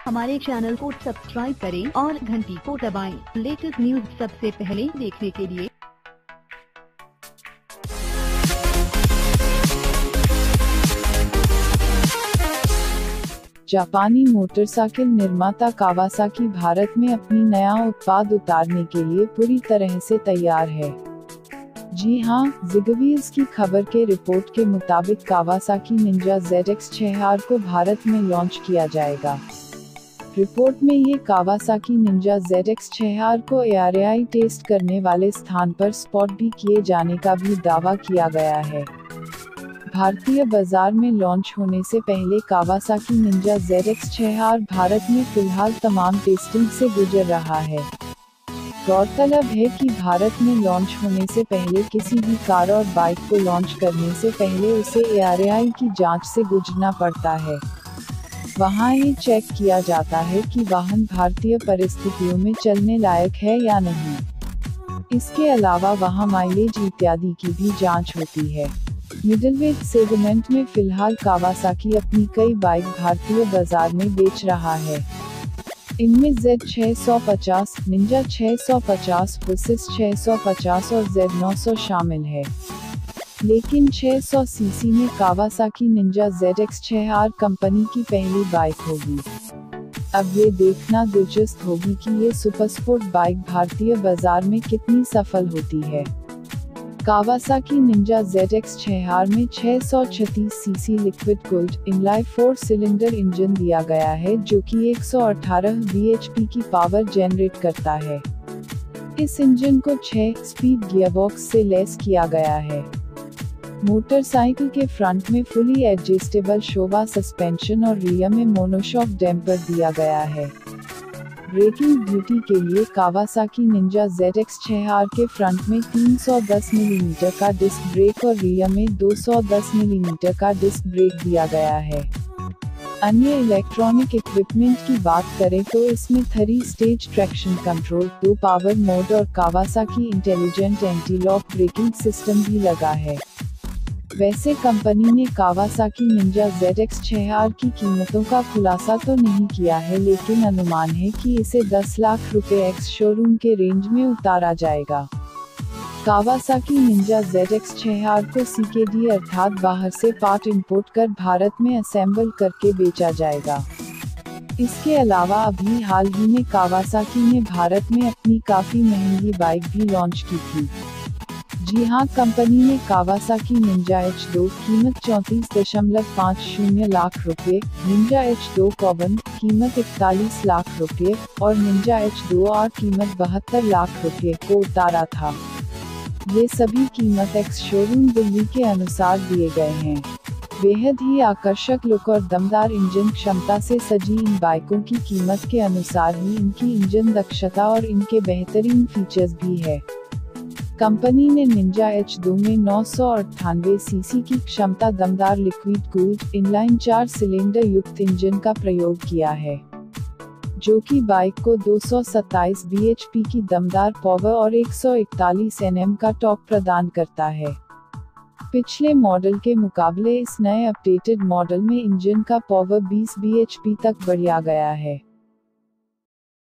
हमारे चैनल को सब्सक्राइब करें और घंटी को दबाएं। लेटेस्ट न्यूज सबसे पहले देखने के लिए। जापानी मोटरसाइकिल निर्माता कावासाकी भारत में अपनी नया उत्पाद उतारने के लिए पूरी तरह से तैयार है। जी हां, जिगवीज की खबर के रिपोर्ट के मुताबिक कावासाकी निंजा ZX-6R को भारत में लॉन्च किया जाएगा। रिपोर्ट में ये कावासाकी निंजा ZX-6R को ARAI टेस्ट करने वाले स्थान पर स्पॉट भी किए जाने का भी दावा किया गया है। भारतीय बाजार में लॉन्च होने से पहले कावासाकी निंजा ZX-6R भारत में फिलहाल तमाम टेस्टिंग से गुजर रहा है। गौरतलब है कि भारत में लॉन्च होने से पहले किसी भी कार और बाइक को लॉन्च करने से पहले उसे ARAI की जांच से गुजरना पड़ता है। वहां ये चेक किया जाता है कि वाहन भारतीय परिस्थितियों में चलने लायक है या नहीं। इसके अलावा वहां माइलेज इत्यादि की भी जांच होती है। मिडिलवेट सेगमेंट में फिलहाल कावासाकी अपनी कई बाइक भारतीय बाजार में बेच रहा है। इनमें Z650, निंजा 650, वर्सिस 650 और Z900 शामिल है। लेकिन 600 सीसी में कावासाकी निंजा ZX-6R कंपनी की पहली बाइक होगी। अब ये देखना दिलचस्प होगी कि ये सुपरस्पोर्ट बाइक भारतीय बाजार में कितनी सफल होती है। कावासाकी निंजा ZX-6R में 636 CC liquid cooled inline 4 cylinder engine दिया गया है, जो कि 118 bhp की पावर जनरेट करता है। इस इंजन को 6 स्पीड गियरबॉक्स से लैस किया गया है। मोटरसाइकिल के फ्रंट में फुली एडजस्टेबल शोवा सस्पेंशन और रियर में मोनोशॉक डैम्पर दिया गया है। ब्रेकिंग ड्यूटी के लिए कावासाकी निंजा ZX-6R के फ्रंट में 310 मिमी का डिस्क ब्रेक और रियर में 210 मिमी का डिस्क ब्रेक दिया गया है। अन्य इलेक्ट्रॉनिक इक्विपमेंट की बात करें तो इसमें 3 stage traction control, 2 power mode और Kawasaki intelligent anti lock braking system भी लगा है। वैसे कंपनी ने कावासाकी निंजा ZX-6R की कीमतों का खुलासा तो नहीं किया है, लेकिन अनुमान है कि इसे 10 लाख रुपए एक्स शोरूम के रेंज में उतारा जाएगा। कावासाकी निंजा ZX-6R को CKD अर्थात बाहर से पार्ट इंपोर्ट कर भारत में असेंबल करके बेचा जाएगा। इसके अलावा अभी हाल ही में कावासाकी ने भारत में अपनी काफी महंगी बाइक भी लॉन्च की थी। जी हां, कंपनी ने कावासाकी निंजा H2 कीमत 34.50 लाख रुपए, निंजा H2 कॉबन कीमत 41 लाख रुपए और निंजा H2R कीमत 72 लाख रुपए को उतारा था। ये सभी कीमत एक्स शोरूम दिल्ली के अनुसार दिए गए हैं। बेहद ही आकर्षक लुक और दमदार इंजन क्षमता से सजी इन बाइकों की कीमत के अनुसार ही इनकी इंजन दक्षता और इनके बेहतरीन फीचर्स भी है। कंपनी ने निंजा H2 में 998 सीसी की क्षमता दमदार लिक्विड कूल्ड इनलाइन 4 सिलेंडर युक्त इंजन का प्रयोग किया है, जो कि बाइक को 227 bhp की दमदार पावर और 141 Nm का टॉर्क प्रदान करता है। पिछले मॉडल के मुकाबले इस नए अपडेटेड मॉडल में इंजन का पावर 20 bhp तक बढ़ाया गया है।